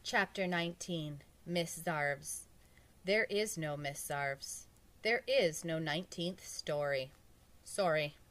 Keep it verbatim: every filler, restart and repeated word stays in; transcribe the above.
Chapter nineteen. Miss Zarves. There is no Miss Zarves. There is no nineteenth story. Sorry.